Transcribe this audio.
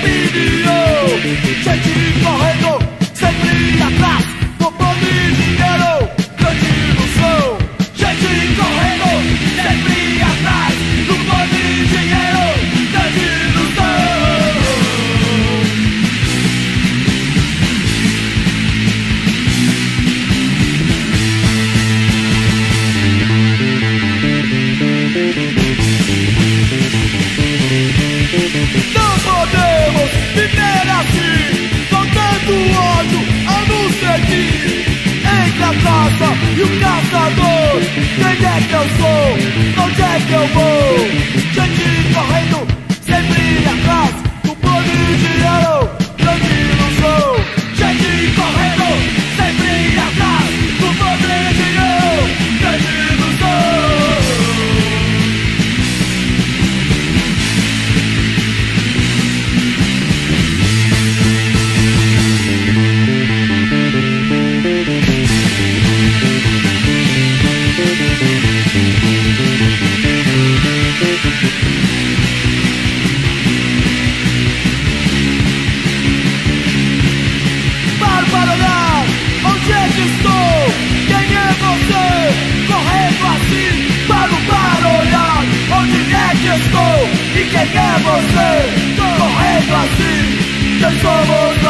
opinião. Gente correndo, sempre atrás, com poder e dinheiro, grande ilusão. Gente correndo, sempre atrás, com poder e dinheiro, grande ilusão. Não podemos viver assim, com tanto ódio a nos seguir. Entre a caça e o caçador, quem é que eu sou? Onde é que eu vou? Gente correndo, sempre atrás, com poder e dinheiro, grande ilusão. Gente correndo, sempre atrás, com poder e dinheiro, grande ilusão. Para olhar, onde é que estou? Quem é você? Correndo assim, para olhar, onde é que estou? E quem é você? Correndo assim, quem somos nós?